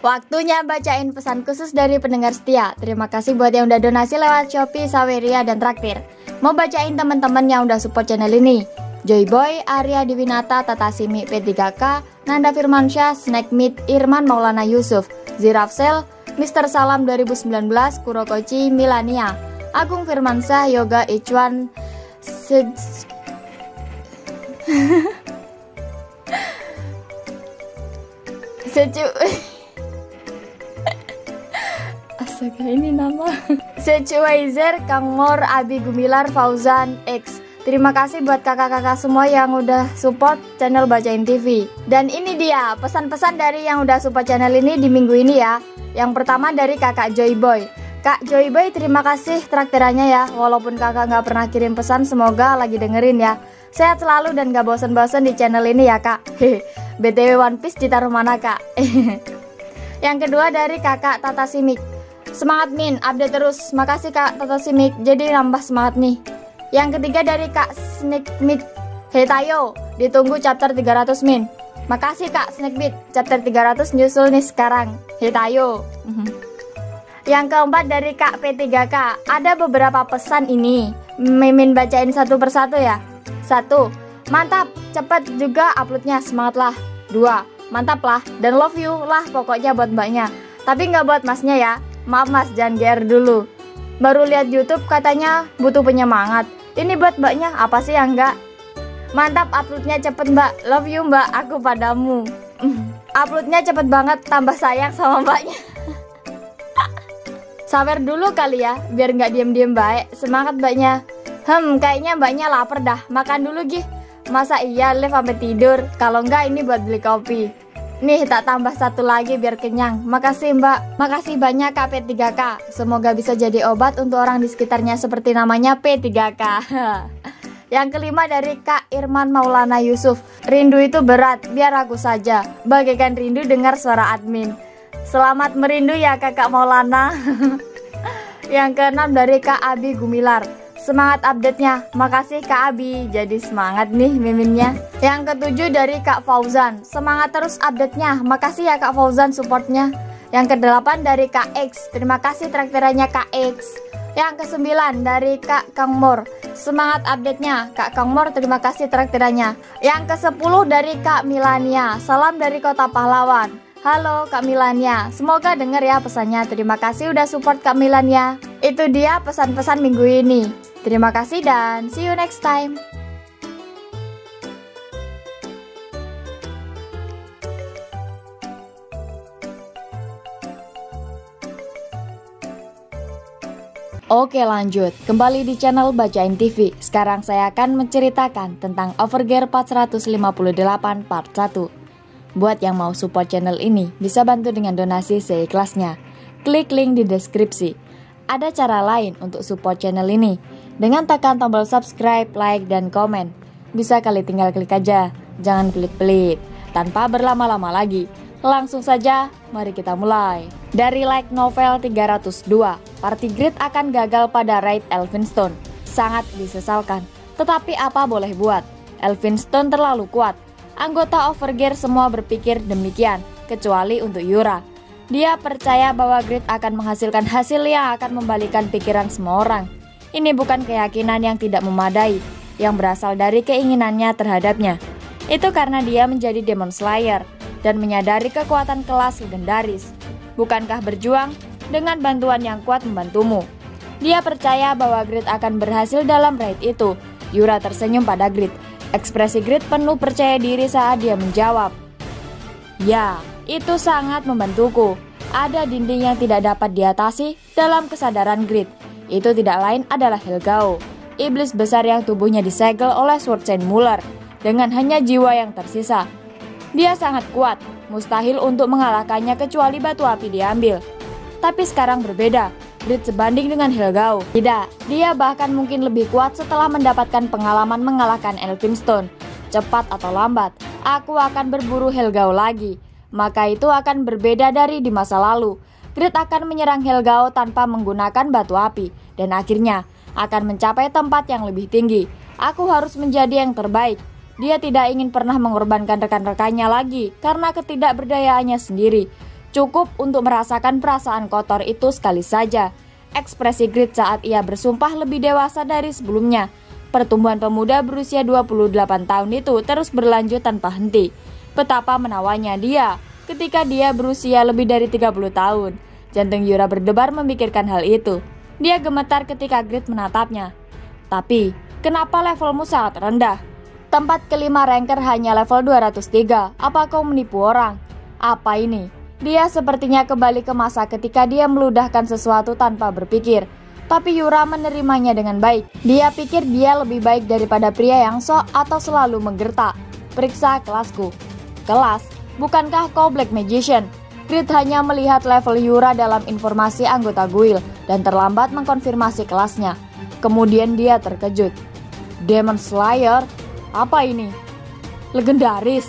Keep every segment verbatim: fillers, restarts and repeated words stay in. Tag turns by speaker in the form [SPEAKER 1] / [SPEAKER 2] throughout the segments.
[SPEAKER 1] Waktunya bacain pesan khusus dari pendengar setia. Terima kasih buat yang udah donasi lewat Shopee, Saweria, dan Traktir. Mau bacain teman-teman yang udah support channel ini. Joyboy, Arya Diwinata, Tata Simi, P tiga K, Nanda Firmansyah, Snack Meat, Irman Maulana Yusuf, Zirafsel, Mister Salam dua ribu sembilan belas, Kurokoci, Milania, Agung Firmansyah, Yoga Ichwan, Se... Secu... Astaga, ini nama Secuizer, Kang Mor, Abi Gumilar, Fauzan, X. Terima kasih buat kakak-kakak semua yang udah support channel Bacain T V. Dan ini dia pesan-pesan dari yang udah support channel ini di minggu ini ya. Yang pertama dari kakak Joyboy. Kak Joyboy, terima kasih traktirannya ya. Walaupun kakak nggak pernah kirim pesan, semoga lagi dengerin ya. Sehat selalu dan gak bosen-bosen di channel ini ya kak. Hehe. B T W One Piece ditaruh mana kak? Yang kedua dari kakak Tata Simik. Semangat Min, update terus. Makasih Kak Tata Simik, jadi nambah semangat nih. Yang ketiga dari Kak Snack Meat. Hey Tayo, ditunggu chapter tiga ratus Min. Makasih Kak Snack Meat, chapter tiga ratus nyusul nih sekarang. Hey Tayo. Yang keempat dari Kak P tiga K. Ada beberapa pesan ini. Mimin bacain satu persatu ya. Satu, mantap, cepat juga uploadnya, semangat lah. Dua, mantap lah, dan love you lah pokoknya buat mbaknya. Tapi nggak buat masnya ya. Maaf mas, jangan G R dulu. Baru lihat YouTube katanya butuh penyemangat. Ini buat mbaknya, apa sih yang enggak? Mantap, uploadnya cepet mbak. Love you mbak, aku padamu. Uploadnya cepet banget, tambah sayang sama mbaknya. Sabar dulu kali ya, biar nggak diem-diem baik. Semangat mbaknya. Hmm, kayaknya mbaknya lapar dah. Makan dulu gih. Masa iya live sampai tidur? Kalau enggak ini buat beli kopi. Nih tak tambah satu lagi biar kenyang. Makasih mbak. Makasih banyak Kak P tiga K. Semoga bisa jadi obat untuk orang di sekitarnya seperti namanya P tiga K. Yang kelima dari Kak Irman Maulana Yusuf. Rindu itu berat, biar aku saja. Bagaikan rindu dengar suara admin. Selamat merindu ya kakak Maulana. Yang keenam dari Kak Abi Gumilar. Semangat update-nya, makasih Kak Abi. Jadi semangat nih miminnya. Yang ketujuh dari Kak Fauzan. Semangat terus update-nya, makasih ya Kak Fauzan supportnya. Yang kedelapan dari Kak X. Terima kasih traktirannya Kak X. Yang kesembilan dari Kak Kang Mor. Semangat update-nya Kak Kang Mor, terima kasih traktirannya. Yang kesepuluh dari Kak Milania. Salam dari Kota Pahlawan. Halo Kak Milania, semoga denger ya pesannya. Terima kasih udah support Kak Milania. Itu dia pesan-pesan minggu ini. Terima kasih dan see you next time. Oke lanjut, kembali di channel Bacain T V. Sekarang saya akan menceritakan tentang Overgear empat seratus lima puluh delapan part satu. Buat yang mau support channel ini, bisa bantu dengan donasi seikhlasnya. Klik link di deskripsi. Ada cara lain untuk support channel ini, dengan tekan tombol subscribe, like, dan komen. Bisa kali tinggal klik aja, jangan klik pelit. Tanpa berlama-lama lagi, langsung saja mari kita mulai. Dari like novel tiga ratus dua, Party Grid akan gagal pada raid Elphinstone. Sangat disesalkan, tetapi apa boleh buat, Elphinstone terlalu kuat. Anggota Overgear semua berpikir demikian, kecuali untuk Yura. Dia percaya bahwa Grid akan menghasilkan hasil yang akan membalikan pikiran semua orang. Ini bukan keyakinan yang tidak memadai, yang berasal dari keinginannya terhadapnya. Itu karena dia menjadi Demon Slayer dan menyadari kekuatan kelas legendaris. Bukankah berjuang dengan bantuan yang kuat membantumu? Dia percaya bahwa Grid akan berhasil dalam raid itu. Yura tersenyum pada Grid. Ekspresi Grid penuh percaya diri saat dia menjawab. Ya, itu sangat membantuku. Ada dinding yang tidak dapat diatasi dalam kesadaran Grid. Itu tidak lain adalah Helgao, iblis besar yang tubuhnya disegel oleh Sword Saint Muller dengan hanya jiwa yang tersisa. Dia sangat kuat, mustahil untuk mengalahkannya kecuali batu api diambil. Tapi sekarang berbeda, Grid sebanding dengan Helgao. Tidak, dia bahkan mungkin lebih kuat setelah mendapatkan pengalaman mengalahkan Elphinstone. Cepat atau lambat, aku akan berburu Helgao lagi. Maka itu akan berbeda dari di masa lalu. Grid akan menyerang Helgao tanpa menggunakan batu api, dan akhirnya akan mencapai tempat yang lebih tinggi. Aku harus menjadi yang terbaik. Dia tidak ingin pernah mengorbankan rekan-rekannya lagi karena ketidakberdayaannya sendiri. Cukup untuk merasakan perasaan kotor itu sekali saja. Ekspresi Grid saat ia bersumpah lebih dewasa dari sebelumnya. Pertumbuhan pemuda berusia dua puluh delapan tahun itu terus berlanjut tanpa henti. Betapa menawanya dia ketika dia berusia lebih dari tiga puluh tahun. Jantung Yura berdebar memikirkan hal itu. Dia gemetar ketika Grid menatapnya. Tapi, kenapa levelmu sangat rendah? Tempat kelima ranker hanya level dua ratus tiga. Apa kau menipu orang? Apa ini? Dia sepertinya kembali ke masa ketika dia meludahkan sesuatu tanpa berpikir. Tapi Yura menerimanya dengan baik. Dia pikir dia lebih baik daripada pria yang sok atau selalu menggertak. Periksa kelasku. Kelas? Bukankah kau Black Magician? Grid hanya melihat level Yura dalam informasi anggota guild dan terlambat mengkonfirmasi kelasnya. Kemudian dia terkejut. Demon Slayer? Apa ini? Legendaris.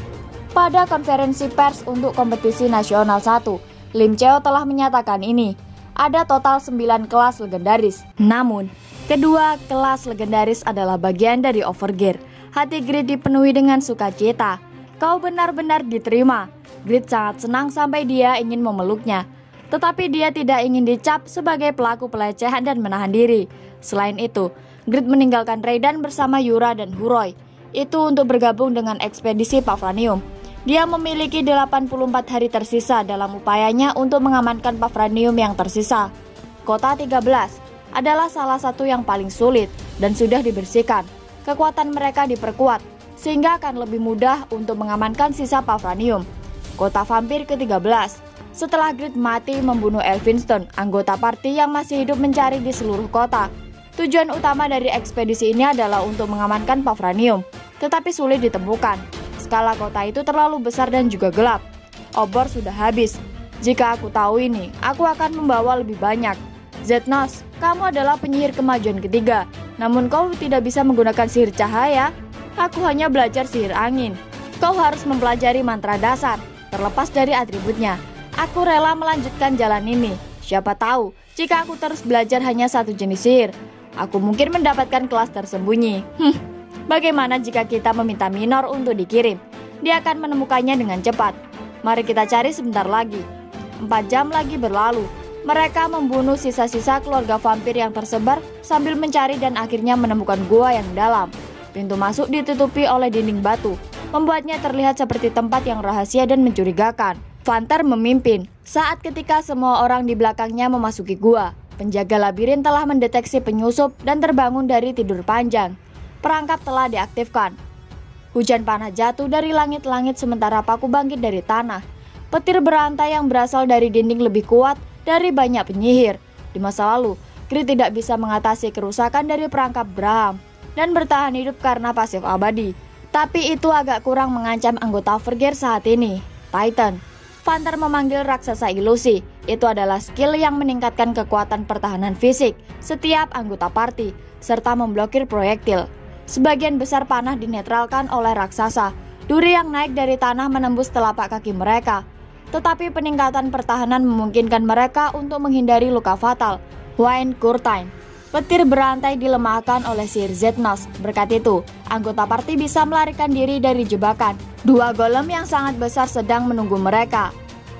[SPEAKER 1] Pada konferensi pers untuk kompetisi nasional satu, Lim Cheo telah menyatakan ini. Ada total sembilan kelas legendaris. Namun, kedua kelas legendaris adalah bagian dari Overgear. Hati Grid dipenuhi dengan sukacita. Kau benar-benar diterima. Grid sangat senang sampai dia ingin memeluknya. Tetapi dia tidak ingin dicap sebagai pelaku pelecehan dan menahan diri. Selain itu, Grid meninggalkan Raiden bersama Yura dan Huroi. Itu untuk bergabung dengan ekspedisi Pavranium. Dia memiliki delapan puluh empat hari tersisa dalam upayanya untuk mengamankan Pavranium yang tersisa. Kota tiga belas adalah salah satu yang paling sulit dan sudah dibersihkan. Kekuatan mereka diperkuat, sehingga akan lebih mudah untuk mengamankan sisa Pavranium. Kota vampir ke tiga belas. Setelah Grid mati membunuh Elphinstone, anggota party yang masih hidup mencari di seluruh kota. Tujuan utama dari ekspedisi ini adalah untuk mengamankan Pavranium, tetapi sulit ditemukan. Skala kota itu terlalu besar dan juga gelap. Obor sudah habis. Jika aku tahu ini, aku akan membawa lebih banyak. Zetnos, kamu adalah penyihir kemajuan ketiga, namun kau tidak bisa menggunakan sihir cahaya. Aku hanya belajar sihir angin. Kau harus mempelajari mantra dasar, terlepas dari atributnya. Aku rela melanjutkan jalan ini. Siapa tahu, jika aku terus belajar hanya satu jenis sihir, aku mungkin mendapatkan kelas tersembunyi. Hmm, bagaimana jika kita meminta Minor untuk dikirim? Dia akan menemukannya dengan cepat. Mari kita cari sebentar lagi. Empat jam lagi berlalu. Mereka membunuh sisa-sisa keluarga vampir yang tersebar sambil mencari dan akhirnya menemukan gua yang dalam. Pintu masuk ditutupi oleh dinding batu, membuatnya terlihat seperti tempat yang rahasia dan mencurigakan. Vanter memimpin. Saat ketika semua orang di belakangnya memasuki gua, penjaga labirin telah mendeteksi penyusup dan terbangun dari tidur panjang. Perangkap telah diaktifkan. Hujan panah jatuh dari langit-langit sementara paku bangkit dari tanah. Petir berantai yang berasal dari dinding lebih kuat dari banyak penyihir. Di masa lalu, Grid tidak bisa mengatasi kerusakan dari perangkap Braham dan bertahan hidup karena pasif abadi. Tapi itu agak kurang mengancam anggota Overgear saat ini. Titan. Vanter memanggil raksasa ilusi. Itu adalah skill yang meningkatkan kekuatan pertahanan fisik setiap anggota party, serta memblokir proyektil. Sebagian besar panah dinetralkan oleh raksasa. Duri yang naik dari tanah menembus telapak kaki mereka. Tetapi peningkatan pertahanan memungkinkan mereka untuk menghindari luka fatal. Wayne Curtain. Petir berantai dilemahkan oleh sihir Zetnos. Berkat itu, anggota party bisa melarikan diri dari jebakan. Dua golem yang sangat besar sedang menunggu mereka.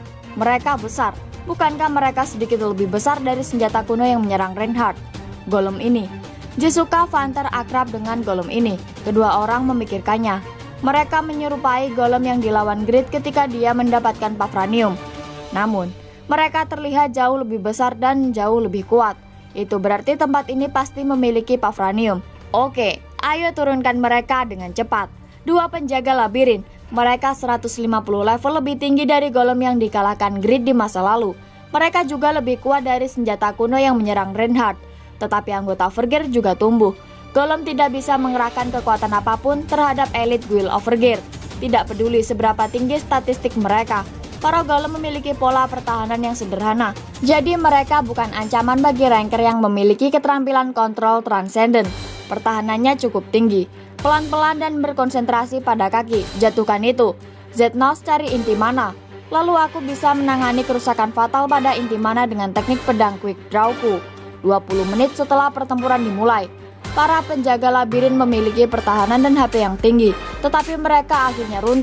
[SPEAKER 1] Mereka besar. Bukankah mereka sedikit lebih besar dari senjata kuno yang menyerang Reinhardt? Golem ini. Jisuka Vanter akrab dengan golem ini. Kedua orang memikirkannya. Mereka menyerupai golem yang dilawan Grid ketika dia mendapatkan Pavranium. Namun, mereka terlihat jauh lebih besar dan jauh lebih kuat. Itu berarti tempat ini pasti memiliki Pavranium. Oke, ayo turunkan mereka dengan cepat. Dua penjaga labirin. Mereka seratus lima puluh level lebih tinggi dari golem yang dikalahkan Grid di masa lalu. Mereka juga lebih kuat dari senjata kuno yang menyerang Reinhardt. Tetapi anggota Overgear juga tumbuh. Golem tidak bisa mengerahkan kekuatan apapun terhadap elit guild Overgear. Tidak peduli seberapa tinggi statistik mereka. Para golem memiliki pola pertahanan yang sederhana. Jadi mereka bukan ancaman bagi ranker yang memiliki keterampilan kontrol transcendent. Pertahanannya cukup tinggi. Pelan-pelan dan berkonsentrasi pada kaki. Jatuhkan itu. Zetnos cari inti mana. Lalu aku bisa menangani kerusakan fatal pada inti mana dengan teknik pedang quick drawku. dua puluh menit setelah pertempuran dimulai. Para penjaga labirin memiliki pertahanan dan H P yang tinggi. Tetapi mereka akhirnya runtuh.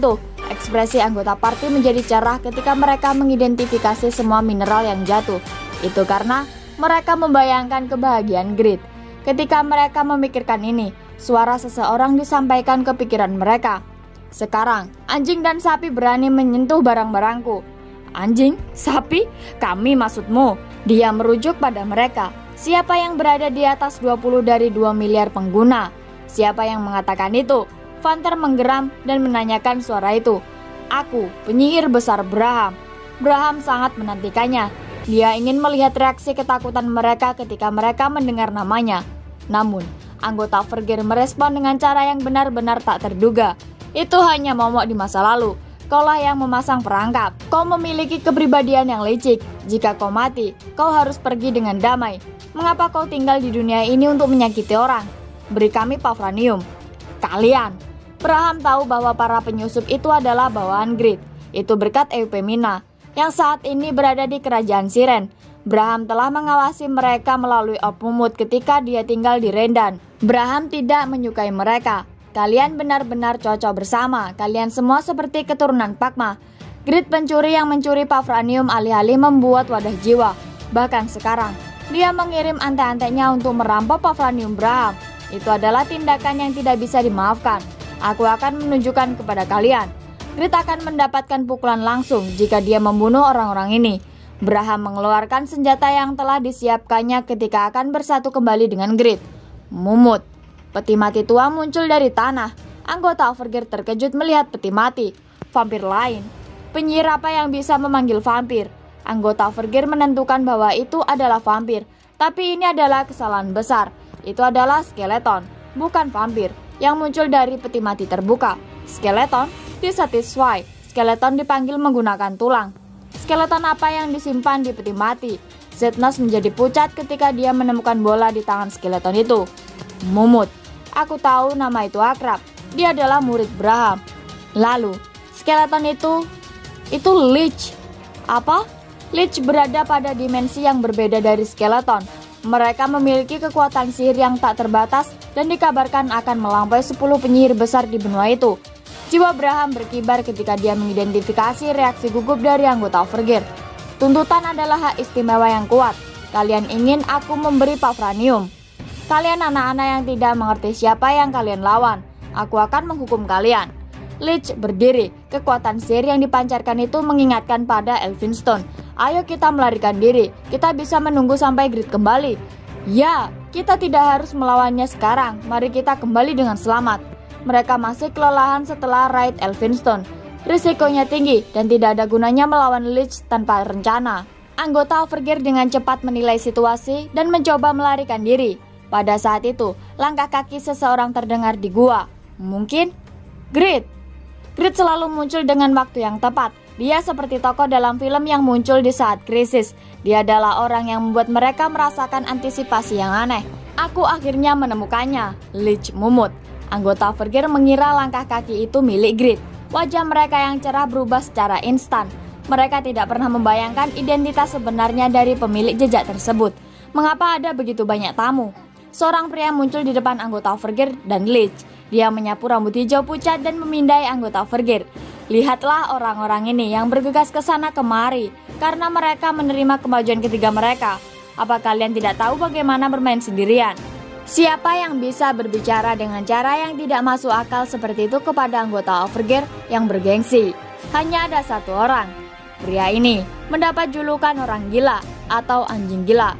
[SPEAKER 1] Ekspresi anggota party menjadi cerah ketika mereka mengidentifikasi semua mineral yang jatuh. Itu karena mereka membayangkan kebahagiaan Grid. Ketika mereka memikirkan ini, suara seseorang disampaikan ke pikiran mereka. Sekarang, anjing dan sapi berani menyentuh barang-barangku. Anjing? Sapi? Kami maksudmu? Dia merujuk pada mereka. Siapa yang berada di atas dua puluh dari dua miliar pengguna? Siapa yang mengatakan itu? Vanter menggeram dan menanyakan suara itu. Aku, penyihir besar Braham. Braham sangat menantikannya. Dia ingin melihat reaksi ketakutan mereka ketika mereka mendengar namanya. Namun, anggota Vergeer merespon dengan cara yang benar-benar tak terduga. Itu hanya momok di masa lalu. Kaulah yang memasang perangkap. Kau memiliki kepribadian yang licik. Jika kau mati, kau harus pergi dengan damai. Mengapa kau tinggal di dunia ini untuk menyakiti orang? Beri kami Pavranium. Kalian. Braham tahu bahwa para penyusup itu adalah bawaan Grid. Itu berkat Eupemina, yang saat ini berada di kerajaan Siren. Braham telah mengawasi mereka melalui Orb Mumut ketika dia tinggal di Rendan. Braham tidak menyukai mereka. Kalian benar-benar cocok bersama. Kalian semua seperti keturunan Pakma. Grid pencuri yang mencuri Pavranium alih-alih membuat wadah jiwa. Bahkan sekarang, dia mengirim ante-antenya untuk merampok Pavranium Braham. Itu adalah tindakan yang tidak bisa dimaafkan. Aku akan menunjukkan kepada kalian. Grid akan mendapatkan pukulan langsung jika dia membunuh orang-orang ini. Braham mengeluarkan senjata yang telah disiapkannya ketika akan bersatu kembali dengan Grid. Mumut. Peti mati tua muncul dari tanah. Anggota Overgear terkejut melihat peti mati. Vampir lain. Penyihir apa yang bisa memanggil vampir? Anggota Overgear menentukan bahwa itu adalah vampir. Tapi ini adalah kesalahan besar. Itu adalah skeleton, bukan vampir, yang muncul dari peti mati terbuka. Skeleton disatisfy. Skeleton dipanggil menggunakan tulang. Skeleton apa yang disimpan di peti mati? Zetnos menjadi pucat ketika dia menemukan bola di tangan skeleton itu. Mumut. Aku tahu nama itu akrab. Dia adalah murid Braham. Lalu, skeleton itu, itu Lich. Apa? Lich berada pada dimensi yang berbeda dari skeleton. Mereka memiliki kekuatan sihir yang tak terbatas dan dikabarkan akan melampaui sepuluh penyihir besar di benua itu. Jiwa Braham berkibar ketika dia mengidentifikasi reaksi gugup dari anggota Overgear. Tuntutan adalah hak istimewa yang kuat. Kalian ingin aku memberi Pavranium. Kalian anak-anak yang tidak mengerti siapa yang kalian lawan. Aku akan menghukum kalian. Lich berdiri. Kekuatan sihir yang dipancarkan itu mengingatkan pada Elphinstone. Ayo kita melarikan diri. Kita bisa menunggu sampai Grid kembali. Ya, kita tidak harus melawannya sekarang. Mari kita kembali dengan selamat. Mereka masih kelelahan setelah raid Elphinstone. Risikonya tinggi dan tidak ada gunanya melawan Lich tanpa rencana. Anggota Overgear dengan cepat menilai situasi dan mencoba melarikan diri. Pada saat itu, langkah kaki seseorang terdengar di gua. Mungkin Grid. Grid selalu muncul dengan waktu yang tepat. Dia seperti tokoh dalam film yang muncul di saat krisis. Dia adalah orang yang membuat mereka merasakan antisipasi yang aneh. Aku akhirnya menemukannya. Lich Mumut. Anggota Overgear mengira langkah kaki itu milik Grid. Wajah mereka yang cerah berubah secara instan. Mereka tidak pernah membayangkan identitas sebenarnya dari pemilik jejak tersebut. Mengapa ada begitu banyak tamu? Seorang pria muncul di depan anggota Overgear dan Lich. Dia menyapu rambut hijau pucat dan memindai anggota Overgear. Lihatlah orang-orang ini yang bergegas ke sana kemari karena mereka menerima kemajuan ketiga mereka. Apa kalian tidak tahu bagaimana bermain sendirian? Siapa yang bisa berbicara dengan cara yang tidak masuk akal seperti itu kepada anggota Overgear yang bergengsi? Hanya ada satu orang. Pria ini mendapat julukan orang gila atau anjing gila.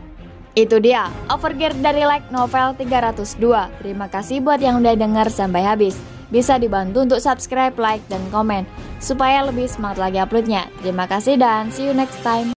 [SPEAKER 1] Itu dia, Overgear dari Like Novel tiga ratus dua. Terima kasih buat yang udah denger sampai habis. Bisa dibantu untuk subscribe, like, dan komen supaya lebih semangat lagi uploadnya. Terima kasih dan see you next time.